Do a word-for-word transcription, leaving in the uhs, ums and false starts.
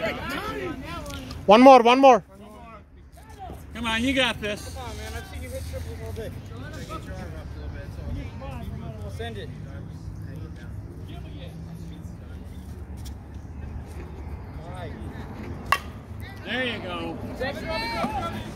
One more, one more. Come on, you got this. Come on, man. I've seen you hit triples all day. Get your arm up a little bit. So we'll send it. There you go. Drop it, drop it, drop it, drop it.